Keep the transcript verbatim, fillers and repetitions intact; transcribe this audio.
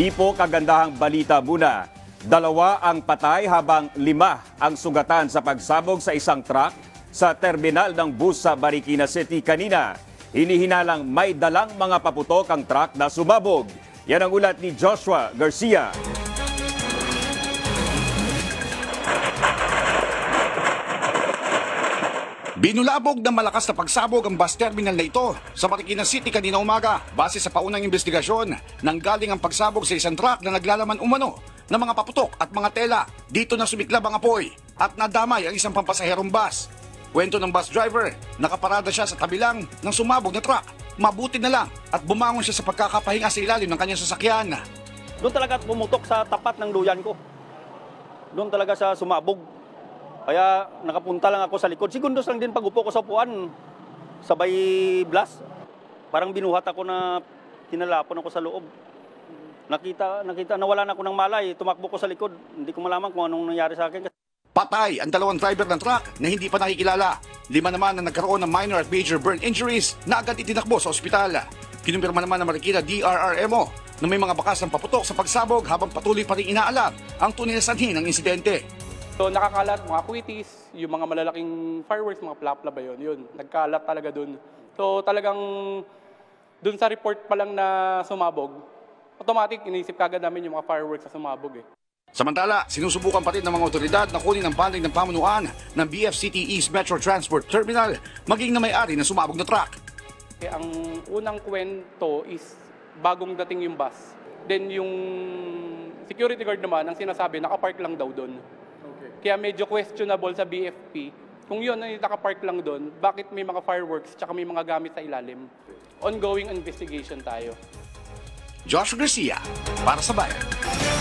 Tipo kagandahang balita muna. Dalawa ang patay habang lima ang sugatan sa pagsabog sa isang truck sa terminal ng bus sa Marikina City kanina. Hinihinalang may dalang mga paputok ang truck na sumabog. Yan ang ulat ni Joshua Garcia. Binulabog ng malakas na pagsabog ang bus terminal na ito sa Marikina City kanina umaga. Base sa paunang investigasyon, nanggaling ang pagsabog sa isang truck na naglalaman umano ng mga paputok at mga tela. Dito na sumiklab ang apoy at nadamay ang isang pampasaherong bus. Kwento ng bus driver, nakaparada siya sa tabi lang ng sumabog na truck. Mabuti na lang at bumangon siya sa pagkakapahinga sa ilalim ng kanyang sasakyan. Doon talaga pumutok sa tapat ng duyan ko. Doon talaga sa sumabog. Kaya nakapunta lang ako sa likod. Segundos lang din pag-upo ko sa upuan. Sabay blast. Parang binuhat ako na tinalapon ako sa loob. Nakita, nakita, nawala na ako ng malay. Tumakbo ko sa likod. Hindi ko malaman kung anong nangyari sa akin. Patay ang dalawang driver ng truck na hindi pa nakikilala. Lima naman na nagkaroon ng minor at major burn injuries na agad itinakbo sa ospital. Kinumpirma naman ng Marikina D R R M O na may mga bakas ng paputok sa pagsabog habang patuloy pa rin inaalam ang tunay na sanhi ng insidente. So nakakalat mga kuitis, yung mga malalaking fireworks, mga plapla ba yun, yun, nagkalat talaga dun. So talagang dun sa report pa lang na sumabog, automatic inisip kagad namin yung mga fireworks na sumabog eh. Samantala, sinusubukan pa rin ng mga otoridad na kunin ang panig ng pamunuan ng B F C T East Metro Transport Terminal maging na may-ari ng sumabog na truck. Okay, ang unang kwento is bagong dating yung bus. Then yung security guard naman, ang sinasabi, nakapark lang daw doon. Kaya medyo questionable sa B F P. Kung yun ay nakapark lang doon, bakit may mga fireworks tsaka may mga gamit sa ilalim? Ongoing investigation tayo. Joshua Garcia, para sa Bayan.